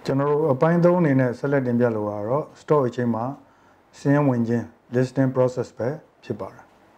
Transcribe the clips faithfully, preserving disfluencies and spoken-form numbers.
ကျွန်တော်တို့အပိုင်းသုံးအနေနဲ့ဆက်လက်တင်ပြလိုတာတော့ stock exchange မှာစာရင်းဝင်ခြင်း listing process ပဲဖြစ်ပါတယ်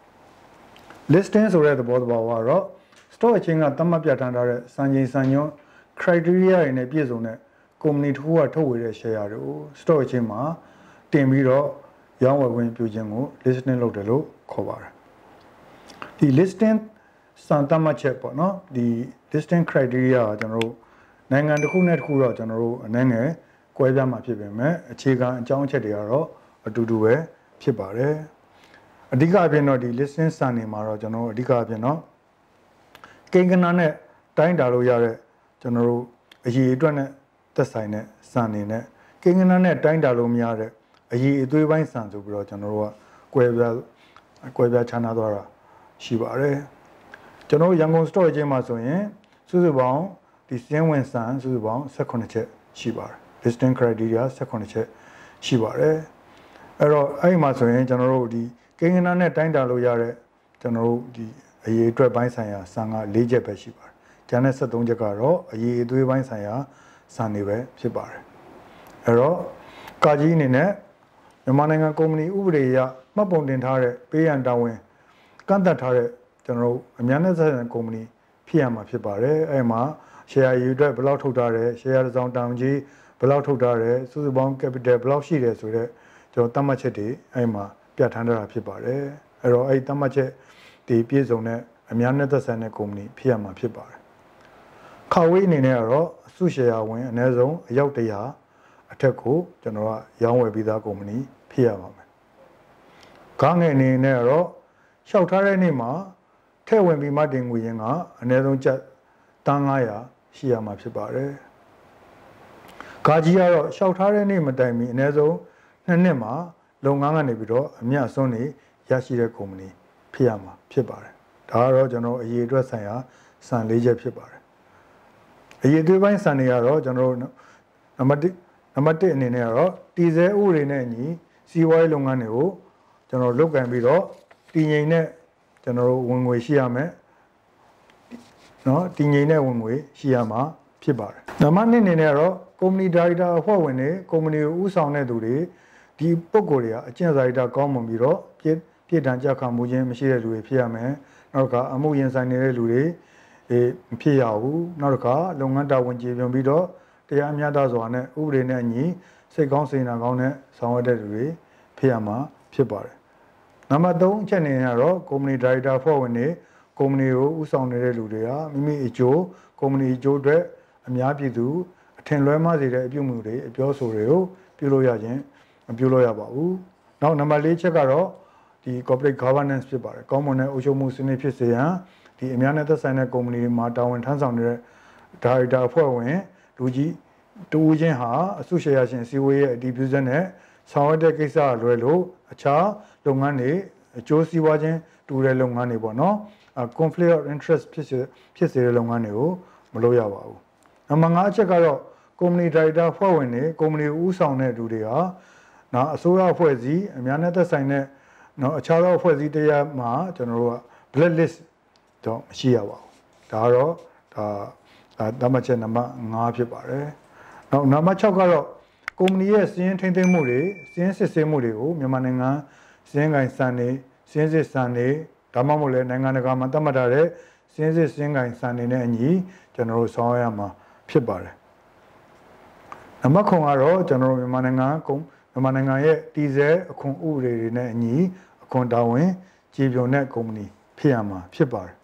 listing ဆိုတဲ့သဘောတရားကတော့ stock exchange ကသတ်မှတ်ပြဋ္ဌာန်းထားတဲ့စံချိန်စံညွှန်း criteria တွေနဲ့ပြည့်စုံတဲ့ company တစ်ခုကထုတ်ဝေတဲ့ share တွေကို stock exchange မှာတင်ပြီးတော့ရောင်းဝယ်ခွင့်ပြုခြင်းကို listing လုပ်တယ်လို့ခေါ်ပါတယ်ဒီ listing စံသတ်မှတ်ချက်ပေါ့နော်ဒီ listing criteria ကကျွန်တော်တို့နိုင်ငံတစ်ခုနဲ့တစ်ခုတော့ကျွန်တော်တို့အနေနဲ့ကွဲပြားမှာဖြစ်ပေမဲ့အခြေခံအကြောင်းအချက်တွေကတော့အတူတူပဲဖြစ်ပါတယ်အဓိကအဖြစ်တော့ဒီ listing စံနေမှာတော့ကျွန်တော်တို့အဓိကအဖြစ်တော့ကိန်းဂဏန်းနဲ့တိုင်းတာလို့ရတဲ့ကျွန်တော်တို့အရေးအတွက်နဲ့သက်ဆိုင်တဲ့စံနေနဲ့ကိန်းဂဏန်းနဲ့တိုင်းတာလို့မရတဲ့အရေးအသွေးပိုင်းစံဆိုပြီးတော့ကျွန်တော်တို့ကကွဲပြားကွဲပြားခြားနားသွားတာရှိပါတယ်ကျွန်တော်ရန်ကုန် stock exchange မှာဆိုရင်စုစုပေါင်းဒီစင်းဝင်စံစုစုပေါင်း၁၈ချက်ရှိပါတယ် listing criteria ၁၈ချက်ရှိပါတယ်အဲ့တော့အဲ့ဒီမှာဆိုရင်ကျွန်တော်တို့ဒီကိန်းဂဏန်းနဲ့တိုင်းတာလို့ရတဲ့ကျွန်တော်တို့ဒီအရေးအတွက်ပိုင်းဆိုင်ရာစံက၄ချက်ပဲရှိပါတယ်ကျန်တဲ့၁၃ချက်ကတော့အရေးအသွေးပိုင်းဆိုင်ရာစံတွေပဲဖြစ်ပါတယ်အဲ့တော့ကာကြီးအနေနဲ့မြန်မာနိုင်ငံကုမ္ပဏီဥပဒေအရမှတ်ပုံတင်ထားတဲ့ပေးရန်တာဝန်ကန့်သတ်ထားတဲ့ကျွန်တော်တို့အများနဲ့ဆက်ဆံကုမ္ပဏီဖြစ်ရမှာဖြစ်ပါတယ်အဲ့မှာ share ရေးအတွက်ဘယ်လောက်ထုတ်ထားတယ် share တစ်စောင်တောင်ကြီးဘယ်လောက်ထုတ်ထားတယ်စုစုပေါင်း capital ဘယ်လောက်ရှိတယ်ဆိုတော့ကျွန်တော်သတ်မှတ်ချက်တွေအဲ့မှာပြဋ္ဌာန်းထားတာဖြစ်ပါတယ်အဲ့တော့အဲ့သတ်မှတ်ချက်ဒီပြည့်စုံတဲ့အများနဲ့သက်ဆိုင်တဲ့ကုမ္ပဏီဖြစ်ရမှာဖြစ်ပါတယ်ခါဝေးအနေနဲ့ကတော့အစု share ဝင်အနည်းဆုံးအယောက်တရာအထက်ကိုကျွန်တော်ကရောင်းဝယ်ပြီးသားကုမ္ပဏီဖြစ်ရပါမယ်ကားငယ်အနေနဲ့ကတော့လျှောက်ထားတဲ့နေ့မှာထည့်ဝင်ပြီးမှတင်ငွေရင်းကအနည်းဆုံးကျပ်တန်း၅ရာရှိရမှာဖြစ်ပါတယ်။ကာကြီးကတော့လျှောက်ထားတဲ့နေ့မတိုင်မီအနည်းဆုံးနှစ်နှစ်မှာလုပ်ငန်းကနေပြီးတော့အမြတ်အစွန်းတွေရရှိတဲ့ကုမ္ပဏီဖြစ်ရမှာဖြစ်ပါတယ်။ဒါကတော့ကျွန်တော်အရေးအတွက်ဆိုင်ရာစံ၄ချက်ဖြစ်ပါတယ်။အရေးအသွေးပိုင်းစံတွေကတော့ကျွန်တော်တို့နံပါတ်၁နံပါတ်၁အနေနဲ့ကတော့တည်ဆဲဥပဒေနဲ့အညီစီးပွားရေးလုပ်ငန်းတွေကိုကျွန်တော်လုပ်ကင်ပြီးတော့တည်ငြိမ်တဲ့ကျွန်တော်တို့ဝင်ငွေရှိရမယ်နော်တည်ငြိမ်တဲ့ဝင်ငွေရှိရမှာဖြစ်ပါတယ်နံပါတ်၂အနေနဲ့ကတော့ကုမ္ပဏီဒါရိုက်တာအဖွဲ့ဝင်တွေကုမ္ပဏီကိုဦးဆောင်တဲ့သူတွေဒီပုံကိုယ်တွေကအကျင့်စာရိတ္တကောင်းမွန်ပြီးတော့ပြည့်ပြည့်တန်ကြခံမှုခြင်းမရှိတဲ့လူတွေဖြစ်ရမယ်နောက်တစ်ခါအမှုရင်ဆိုင်နေတဲ့လူတွေအေးမဖြစ်ရဘူးနောက်တစ်ခါလုပ်ငန်းတာဝန်ကျေပွန်ပြီးတော့တရားမျှတစွာနဲ့ဥပဒေနဲ့အညီစိတ်ကောင်းစေနာကောင်းနဲ့ဆောင်ရွက်တဲ့လူတွေဖြစ်ရမှာဖြစ်ပါတယ်နံပါတ်၃အချက်အနေနဲ့ကတော့ကုမ္ပဏီဒါရိုက်တာအဖွဲ့ဝင်တွေကုမ္ပဏီကိုဦးဆောင်နေတဲ့လူတွေကမိမိအကျိုးကုမ္ပဏီအကျိုးအတွက်အများပြည်သူအထင်လွဲမှားစေတဲ့အပြုအမူတွေအပြောဆိုတွေကိုပြုလို့ရခြင်းမပြုလို့ရပါဘူး။နောက်နံပါတ်၄ချက်ကတော့ဒီ corporate governance ဖြစ်ပါတယ်။ကောင်းမွန်တဲ့အုပ်ချုပ်မှုစနစ်ဖြစ်စေရန်ဒီအများနဲ့သက်ဆိုင်တဲ့ကုမ္ပဏီတွေမှာတာဝန်ထမ်းဆောင်နေတဲ့ဒါရိုက်တာအဖွဲ့ဝင်လူကြီးတူဦးချင်းဟာအစုရှယ်ယာရှင်စီဝေးရဲ့အတည်ပြုချက်နဲ့ဆောင်ရွက်တဲ့ကိစ္စအလွဲလို့အခြားလုပ်ငန်းတွေအကျိုးစီးပွားခြင်းတူတဲ့လုပ်ငန်းတွေပေါ့နော် conflict of interest ဖြစ်စေဖြစ်စေတဲ့လုပ်ငန်းတွေကိုမလုပ်ရပါဘူး။နံပါတ်၅အချက်ကတော့ကုမ္ပဏီဒါရိုက်တာဖွဲ့ဝင်တွေကုမ္ပဏီဦးဆောင်တဲ့လူတွေဟာနော်အစိုးရအဖွဲ့အစည်းအများနဲ့သက်ဆိုင်တဲ့နော်အခြားသောအဖွဲ့အစည်းတရားမှာကျွန်တော်တို့က blacklist တော့မရှိရပါဘူး။ဒါကတော့ဒါသတ်မှတ်ချက်နံပါတ်၅ဖြစ်ပါတယ်။နောက်နံပါတ်၆ကတော့ကုမ္ပဏီရဲ့စီးရင်ထိန်းသိမ်းမှုတွေစီးရင်စစ်ဆေးမှုတွေကိုမြန်မာနိုင်ငံစီးရင်ကိုင်စံနေစီးရင်စစ်စံနေဒါမှမဟုတ်လေနိုင်ငံတကာမှာသတ်မှတ်ထားတဲ့စီးရင်စစ်စီးရင်ကိုင်စံနေနဲ့အညီကျွန်တော်တို့ဆောင်ရွက်ရမှာဖြစ်ပါတယ်နံပါတ်၉ကတော့ကျွန်တော်တို့မြန်မာနိုင်ငံကုမ္မြန်မာနိုင်ငံရဲ့တည်ဆဲအခွန်ဥပဒေတွေနဲ့အညီအခွန်တာဝန်ကြည်ပြွန်တဲ့ကုမ္ပဏီဖြစ်ရမှာဖြစ်ပါတယ်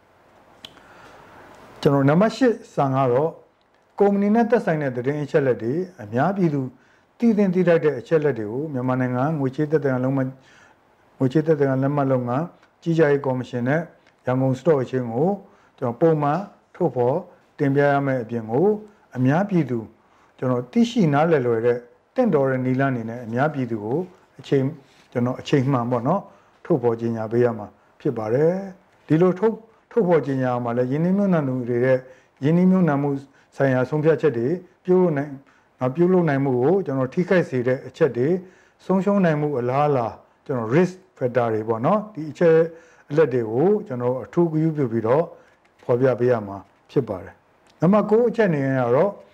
ကျွန်တော်နံပါတ်၈စံကတော့ကုမ္ပဏီနဲ့သက်ဆိုင်တဲ့သတင်းအချက်လက်တွေအများပြည်သူတည်တင်တည်ထိုက်တဲ့အချက်လက်တွေကိုမြန်မာနိုင်ငံငွေချေးသက်သေလုံးမငွေချေးသက်သေလက်မှတ်လုပ်ငန်းကြီးကြပ်ရေးကော်မရှင်နဲ့ရန်ကုန် stock exchange ကိုကျွန်တော်ပုံမှန်ထုတ်ဖော်တင်ပြရမယ့်အပြင်ကိုအများပြည်သူကျွန်တော်သိရှိနားလည်လွယ်တဲ့တင့်တော်တဲ့နီလန်းအနေနဲ့အများပြည်သူကိုအချိန်ကျွန်တော်အချိန်မှန်ပေါ့နော်ထုတ်ဖော်ကြေညာပေးရမှာဖြစ်ပါတယ်ဒီလိုထုတ်ထုတ်ဖော်ကြေညာမှာလည်းယင်းနှိမ့်နှံမှုတွေရဲ့ယင်းနှိမ့်နှံမှုဆိုင်ရာဆုံးဖြတ်ချက်တွေပြုလုပ်နိုင်နော်ပြုလုပ်နိုင်မှုကိုကျွန်တော်ထိခိုက်စေတဲ့အချက်တွေဆုံးရှုံးနိုင်မှုအလားအလာကျွန်တော် risk factor တွေပေါ့နော်ဒီအချက်အလက်တွေကိုကျွန်တော်အထူးဂရုပြုပြီးတော့ဖော်ပြပေးရမှာဖြစ်ပါတယ်နံပါတ်၉အချက်အနေနဲ့ကတော့ဥ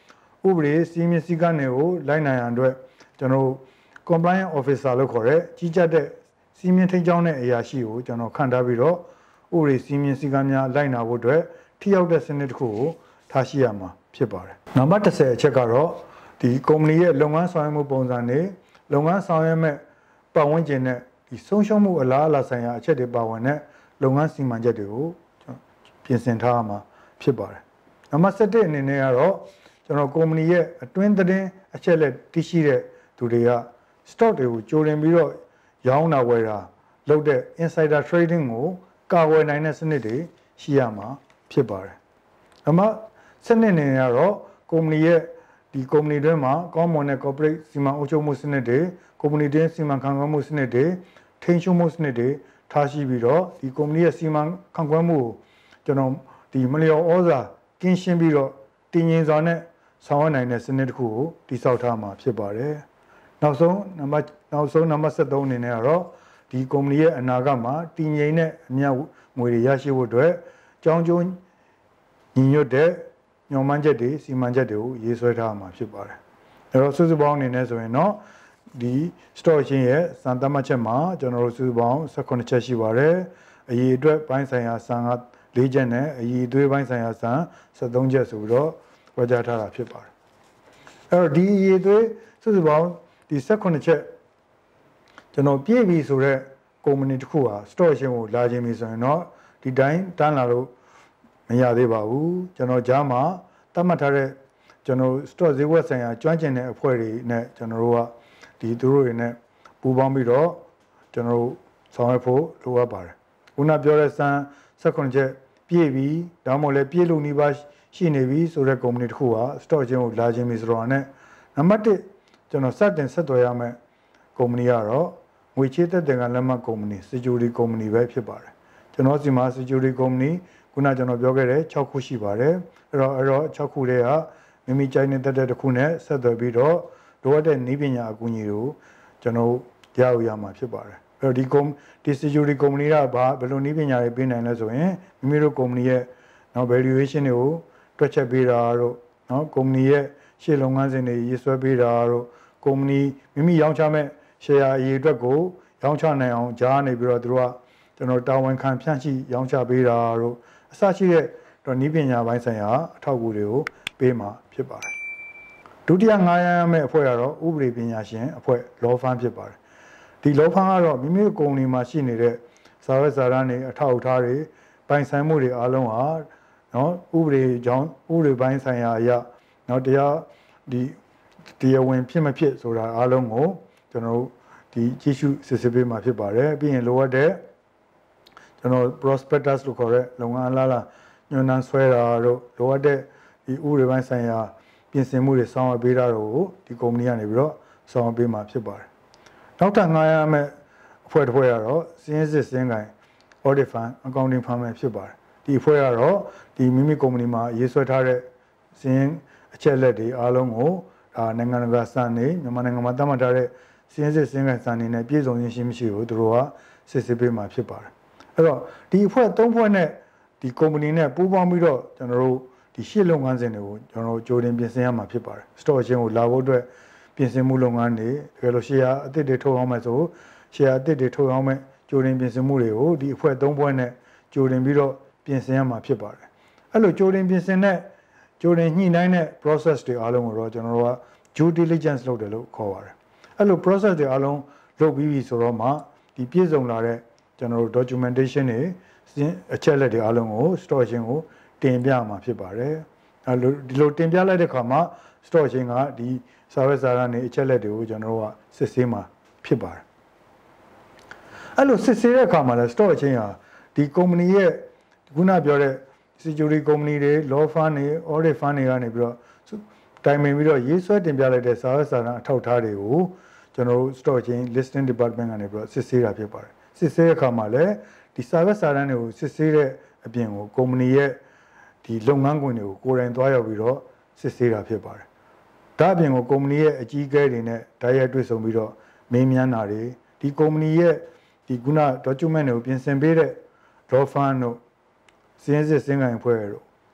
ဥပဒေစီမင်းစည်းကမ်းတွေကိုလိုက်နိုင်ရန်အတွက်ကျွန်တော် compliance officer လို့ခေါ်တဲ့ကြီးကြပ်တဲ့စီမင်းထိန်းကျောင်းတဲ့အရာရှိကိုကျွန်တော်ခန့်ထားပြီးတော့ဥပဒေစီမင်းစည်းကမ်းများလိုက်နာဖို့အတွက်ထိရောက်တဲ့စနစ်တစ်ခုကိုထားရှိရမှာဖြစ်ပါတယ်နံပါတ်တစ်ဆယ်အချက်ကတော့ဒီကုမ္ပဏီရဲ့လုပ်ငန်းဆောင်ရွက်မှုပုံစံတွေလုပ်ငန်းဆောင်ရွက်မဲ့ပတ်ဝန်းကျင်နဲ့ဒီဆုံးရှုံးမှုအလားအလာဆိုင်ရာအချက်တွေပါဝင်တဲ့လုပ်ငန်းစီမံချက်တွေကိုပြင်ဆင်ထားရမှာဖြစ်ပါတယ်နံပါတ်ဆယ်တစ်အနေနဲ့ကတော့ကျွန်တော်ကုမ္ပဏီရဲ့အတွင်းသတင်းအချက်လက်တရှိတဲ့သူတွေက stock တွေကိုကြိုတင်ပြီးတော့ရောင်းတာဝယ်တာလုပ်တဲ့ insider trading ကိုကာကွယ်နိုင်တဲ့စနစ်တွေရှိရမှာဖြစ်ပါတယ်။အမှစနစ်အနေနဲ့ကတော့ကုမ္ပဏီရဲ့ဒီကုမ္ပဏီတွင်းမှာကောင်းမွန်တဲ့ corporate စီမံအုပ်ချုပ်မှုစနစ်တွေကုမ္ပဏီတွင်းစီမံခန့်ခွဲမှုစနစ်တွေထိန်းချုပ်မှုစနစ်တွေထားရှိပြီးတော့ဒီကုမ္ပဏီရဲ့စီမံခန့်ခွဲမှုကိုကျွန်တော်ဒီမလျော်ဩဇာကင်းရှင်းပြီးတော့တည်ငြိမ်စွာနဲ့ဆောင်ရွက်နိုင်တဲ့စနစ်တစ်ခုကိုတည်ဆောက်ထားမှာဖြစ်ပါတယ်။နောက်ဆုံးနံပါတ်နောက်ဆုံးနံပါတ်ဆယ်သုံးအနေနဲ့ကတော့ဒီကုမ္ပဏီရဲ့အနာဂတ်မှာတည်ငြိမ်တဲ့အမြတ်ငွေတွေရရှိဖို့အတွက်ကြောင်းကျိုးညီညွတ်တဲ့ညွှန်မှန်းချက်တွေစီမံချက်တွေကိုရေးဆွဲထားမှာဖြစ်ပါတယ်။အဲတော့စုစုပေါင်းအနေနဲ့ဆိုရင်တော့ဒီ stock ချင်းရဲ့စံသတ်မှတ်ချက်မှာကျွန်တော်တို့စုစုပေါင်း၁၈ချက်ရှိပါတယ်။အရေးအတွက်ပိုင်းဆိုင်ရာစံက၄ချက်နဲ့အရေးသွေးပိုင်းဆိုင်ရာစံ၁၃ချက်ဆိုပြီးတော့ဝေကြားထားတာဖြစ်ပါတယ်။အဲတော့ဒီအရေးသွေးစုစုပေါင်းဒီ၁၈ချက်ကျွန်တော်ပြည့်ပြီဆိုတော့ကုမ္ပဏီတစ်ခုဟာ stock ချင်းကိုလာခြင်းပြီဆိုရင်တော့ဒီတိုင်းတန်းလာလို့မရသေးပါဘူးကျွန်တော်ကြားမှာသတ်မှတ်ထားတဲ့ကျွန်တော် stock ဈေးကွက်ဆိုင်ရာကျွမ်းကျင်တဲ့အဖွဲ့တွေနဲ့ကျွန်တော်တို့ကဒီသူတို့တွေနဲ့ပူးပေါင်းပြီးတော့ကျွန်တော်တို့ဆောင်ရွက်ဖို့လိုအပ်ပါတယ်ခုနပြောတဲ့စံ၁၈ချက်ပြည့်ပြီဒါမှမဟုတ်လည်းပြည့်လို့နှီးပါရှိနေပြီဆိုတဲ့ကုမ္ပဏီတစ်ခုဟာ stock ချင်းကိုလာခြင်းပြီဆိုတော့ ਨੇ နံပါတ်တစ်ကျွန်တော်စတင်ဆက်သွယ်ရမယ့်ကုမ္ပဏီကတော့ငွေချေးသက်သေကလက်မှတ်ကုမ္ပဏီ security company ပဲဖြစ်ပါတယ်ကျွန်တော်စီမှာ security company ခုနကျွန်တော်ပြောခဲ့တဲ့၆ခုရှိပါတယ်အဲ့တော့အဲ့တော့၆ခုတည်းကမိမိကြိုက်နေတဲ့တစ်ခုနဲ့ဆက်သွယ်ပြီးတော့လိုအပ်တဲ့နည်းပညာအကူအညီကိုကျွန်တော်ရယူရမှာဖြစ်ပါတယ်အဲ့တော့ဒီကုမ္ပဒီ security company ကဘာဘယ်လိုနည်းပညာတွေပေးနိုင်လဲဆိုရင်မိမိတို့ကုမ္ပဏီရဲ့နော် valuation တွေကိုတွက်ချက်ပေးတာတို့နော်ကုမ္ပဏီရဲ့ရှေ့လုပ်ငန်းစဉ်တွေရေးဆွဲပေးတာတို့ကုမ္ပဏီမိမိရောင်းချမဲ့ share အရေးအတွက်ကိုရောင်းချနိုင်အောင်ကြားနေပြီးတော့သူတို့ကကျွန်တော်တာဝန်ခံဖြန့်ချိရောင်းချပေးတာတို့အစရှိတဲ့တော့နည်းပညာပိုင်းဆိုင်ရာအထောက်အကူတွေကိုပေးမှာဖြစ်ပါတယ်ဒုတိယငှားရမ်းရမယ့်အဖွဲ့ကတော့ဥပဒေပညာရှင်အဖွဲ့ law firm ဖြစ်ပါတယ်ဒီ law firm ကတော့မိမိကုမ္ပဏီမှာရှိနေတဲ့စာရွက်စာတမ်းတွေအထောက်အထားတွေပိုင်ဆိုင်မှုတွေအားလုံးဟာနော်ဥပဒေကြောင့်ဥပဒေပိုင်းဆိုင်ရာအရာနော်တရားဒီတရားဝင်ဖြစ်မဖြစ်ဆိုတာအားလုံးကိုကျွန်တော်တို့ဒီကြည့်ရှုစစ်ဆေးပေးမှာဖြစ်ပါတယ်ပြီးရင်လိုအပ်တဲ့ကျွန်တော် prospectus လို့ခေါ်တဲ့လုပ်ငန်းလားလားညွှန်နှန်းဆွဲတာတို့လိုအပ်တဲ့ဒီဥပဒေပိုင်းဆိုင်ရာပြင်ဆင်မှုတွေဆောင်ရွက်ပေးတာတို့ကိုဒီကုမ္ပဏီကနေပြီးတော့ဆောင်ရွက်ပေးမှာဖြစ်ပါတယ်နောက်ထပ်ငှားရမယ့်အဖွဲ့တစ်ဖွဲ့ကတော့စီးရင်စစ်စင်းကိုင် audit firm accounting firm ပဲဖြစ်ပါတယ်ဒီအဖွဲ့ကတော့ဒီမိမိကုမ္ပဏီမှာရေးဆွဲထားတဲ့စီးရင်အချက်လက်တွေအားလုံးကိုဒါနိုင်ငံတကာစံနေမြန်မာနိုင်ငံမှာသတ်မှတ်ထားတဲ့စီးရင်စစ်စင်းကိုင်စံနေနဲ့ပြည်စုံခြင်းရှိမရှိကိုသူတို့ကစစ်ဆေးပေးမှာဖြစ်ပါတယ်အဲ့တော့ဒီအဖွဲ့သုံးဖွဲ့နဲ့ဒီကုမ္ပဏီနဲ့ပူးပေါင်းပြီးတော့ကျွန်တော်တို့ဒီရှေ့လုပ်ငန်းစဉ်တွေကိုကျွန်တော်တို့ကြိုတင်ပြင်ဆင်ရမှာဖြစ်ပါတယ် stock ချင်းကိုလာဖို့အတွက်ပြင်ဆင်မှုလုပ်ငန်းတွေတကယ်လို့ share အသစ်တွေထုတ်အောင်မယ်ဆို share အသစ်တွေထုတ်အောင်မယ်ကြိုတင်ပြင်ဆင်မှုတွေကိုဒီအဖွဲ့သုံးဖွဲ့နဲ့ကြိုတင်ပြီးတော့ပြင်ဆင်ရမှာဖြစ်ပါတယ်အဲ့လိုကြိုတင်ပြင်ဆင်တဲ့ကြိုတင်ညှိနှိုင်းတဲ့ process တွေအားလုံးကိုတော့ကျွန်တော်တို့က due diligence လုပ်တယ်လို့ခေါ်ပါတယ်အဲ့လို process တွေအားလုံးလုပ်ပြီးပြီဆိုတော့မှဒီပြည့်စုံလာတဲ့ကျွန်တော်တို့ documentation တွေအချက်လက်တွေအားလုံးကို stock ချင်းကိုတင်ပြမှာဖြစ်ပါတယ်အဲလိုဒီလိုတင်ပြလိုက်တဲ့အခါမှာ stock ချင်းကဒီစာရွက်စာတမ်းတွေအချက်လက်တွေကိုကျွန်တော်တို့ကစစ်ဆေးမှာဖြစ်ပါတယ်အဲ့လိုစစ်ဆေးတဲ့အခါမှာလည်း stock ချင်းဟာဒီ company ရဲ့ခုနပြောတဲ့ security company တွေ law firm တွေ audit firm တွေကနေပြီးတော့တိုင်ပင်ပြီးတော့ရေးဆွဲတင်ပြလိုက်တဲ့စာရွက်စာတမ်းအထောက်အထားတွေကိုကျွန်တော်တို့ stock ချင်း listing department ကနေပြီးတော့စစ်ဆေးတာဖြစ်ပါတယ်စစ်ဆေးတဲ့အခါမှာလည်းဒီစာရွက်စာတမ်းတွေကိုစစ်ဆေးတဲ့အပြင်ကို company ရဲ့ဒီလုပ်ငန်းခွင်တွေကိုကိုယ်တိုင်သွားရောက်ပြီးတော့စစ်ဆေးတာဖြစ်ပါတယ်ဒါအပြင်ကို company ရဲ့အကြီးအကဲတွေနဲ့တိုက်ရိုက်တွေ့ဆုံပြီးတော့မေးမြန်းတာတွေဒီ company ရဲ့ဒီခုန document တွေကိုပြင်ဆင်ပေးတဲ့ law firm တို့စီးရင်စစ်စင်ကိုင်ဖွဲ့တို့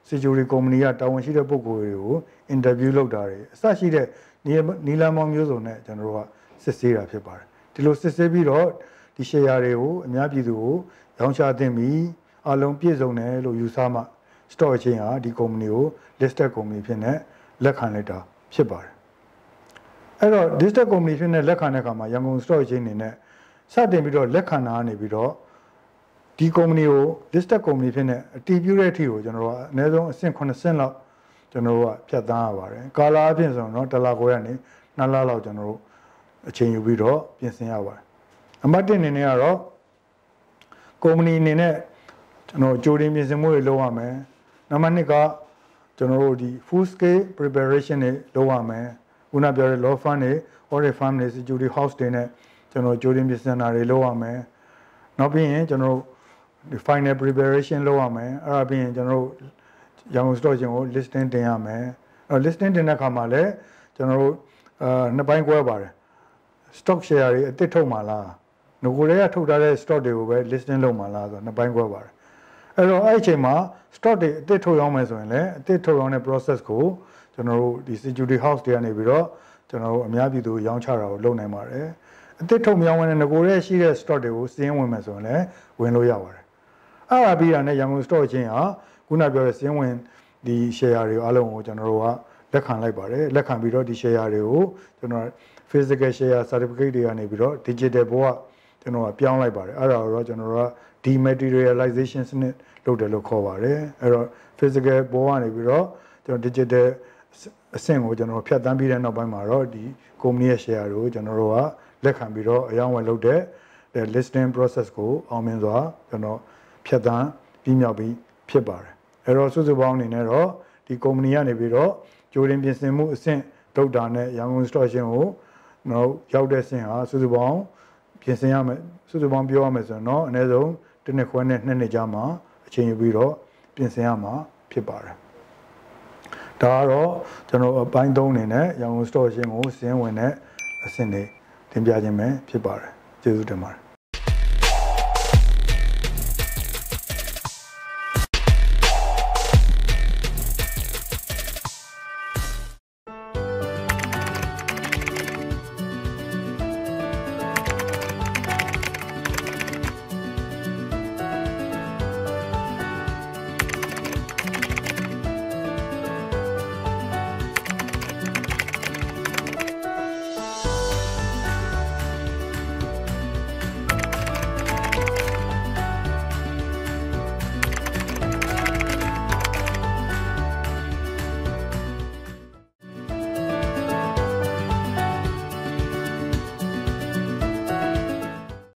security company ကတာဝန်ရှိတဲ့ပုဂ္ဂိုလ်တွေကို interview လုပ်တာတွေအစရှိတဲ့နီလာမောင်မျိုးစုံနဲ့ကျွန်တော်တို့ကစစ်ဆေးတာဖြစ်ပါတယ်ဒီလိုစစ်ဆေးပြီးတော့ဒီ share တွေကိုအများပြည်သူကိုရောင်းချသင့်ပြီးအလုံးပြည့်စုံတယ်လို့ယူဆမှ stock exchange ဟာဒီ company ကို listed company ဖြစ်နေလက်ခံလိုက်တာဖြစ်ပါတယ်အဲ့တော့ listed company ဖြစ်နေလက်ခံတဲ့အခါမှာရန်ကုန် stock exchange အနေနဲ့စတင်ပြီးတော့လက်ခံတာနေပြီးတော့ဒီ company ကို listed company ဖြစ်နေအတည်ပြုတဲ့အထိကိုကျွန်တော်တို့ကအနည်းဆုံးအဆင့်9ဆင့်လောက်ကျွန်တော်တို့ကဖြတ်သန်းရပါတယ်ကာလာအပြင်ဆိုတော့တလာကိုရနေနှစ်လလောက်ကျွန်တော်တို့အချိန်ယူပြီးတော့ပြင်ဆင်ရပါတယ်အမှတ်တစ်အနေနဲ့ကတော့ company အနေနဲ့ကျွန်တော်ကြိုတင်ပြင်ဆင်မှုတွေလုပ်ရမယ်နံပါတ်နှစ်ကကျွန်တော်တို့ဒီ full scale preparation တွေလုပ်ရမယ်ခုနပြောတဲ့ law firm တွေ audit firm တွေ security house တွေနဲ့ကျွန်တော်ကြိုတင်ပြင်ဆင်တာတွေလုပ်ရမယ်နောက်ပြီးရင်ကျွန်တော်တို့ final preparation လုပ်ရမယ်အဲ့ဒါပြီးရင်ကျွန်တော်တို့ရန်ကုန် stock exchange ကို listing တင်ရမယ်အဲ့ listing တင်တဲ့အခါမှာလည်းကျွန်တော်တို့အာနှစ်ပိုင်းကွဲပါတယ် stock share တွေအသစ်ထုတ်မှာလားငကိုတွေကထုတ်ထားတဲ့ stock တွေကိုပဲ listing လုပ်မှာလားဆိုတော့နှစ်ပိုင်းကွဲပါတယ်အဲ့တော့အဲ့အချိန်မှာ stock တွေအသစ်ထုတ်ရောင်းမယ်ဆိုရင်လည်းအသစ်ထုတ်ရောင်းတဲ့ process ကိုကျွန်တော်တို့ဒီ security house တွေကနေပြီးတော့ကျွန်တော်တို့အများပြည်သူရောင်းချတာကိုလုပ်နိုင်ပါတယ်အသစ်ထုတ်မရောင်းတဲ့ငကိုတွေရှိတဲ့ stock တွေကိုစီးရင်ဝင်မယ်ဆိုရင်လည်းဝင်လို့ရပါတယ်အဲ့ဒါပြီးတာနဲ့ရန်ကုန် stock exchange ဟာခုနပြောတဲ့စီးရင်ဝင်ဒီ share တွေအားလုံးကိုကျွန်တော်တို့ကလက်ခံလိုက်ပါတယ်လက်ခံပြီးတော့ဒီ share တွေကိုကျွန်တော် physical share certificate တွေကနေပြီးတော့ digital ဘောကကျွန်တော်ကပြောင်းလိုက်ပါတယ်အဲ့ဒါတော့ကျွန်တော်တို့က dematerialization စနစ်လုပ်တယ်လို့ခေါ်ပါတယ်အဲ့တော့ physical ဘောကနေပြီးတော့ကျွန်တော် digital အဆင့်ကိုကျွန်တော်ဖြတ်တန်းပြီးတဲ့နောက်ပိုင်းမှာတော့ဒီ company ရဲ့ share တွေကိုကျွန်တော်တို့ကလက်ခံပြီးတော့အရောင်းဝယ်လုပ်တဲ့ listing process ကိုအောင်မြင်စွာကျွန်တော်ဖြတ်တန်းပြီးမြောက်ပြီးဖြစ်ပါတယ်အဲ့တော့စုစုပေါင်းအနေနဲ့တော့ဒီ company ကနေပြီးတော့ကြိုတင်ပြင်ဆင်မှုအဆင့်ထုတ်တာနဲ့ရန်ကုန် stock exchange ကိုတော့ရောက်တဲ့ဆင့်ဟာစုစုပေါင်းပြင်ဆင်ရမယ်စုစုပေါင်းပြောရမယ်ဆိုရင်တော့အနည်းဆုံးတစ်နှစ်ခွဲနဲ့နှစ်နှစ်ကြာမှာအချိန်ယူပြီးတော့ပြင်ဆင်ရမှာဖြစ်ပါတယ်ဒါကတော့ကျွန်တော်အပိုင်းသုံးအနေနဲ့ရန်ကုန် stock exchange ကိုစင်းဝင်တဲ့အဆင့်တွေတင်ပြခြင်းပဲဖြစ်ပါတယ်ကျေးဇူးတင်ပါတယ်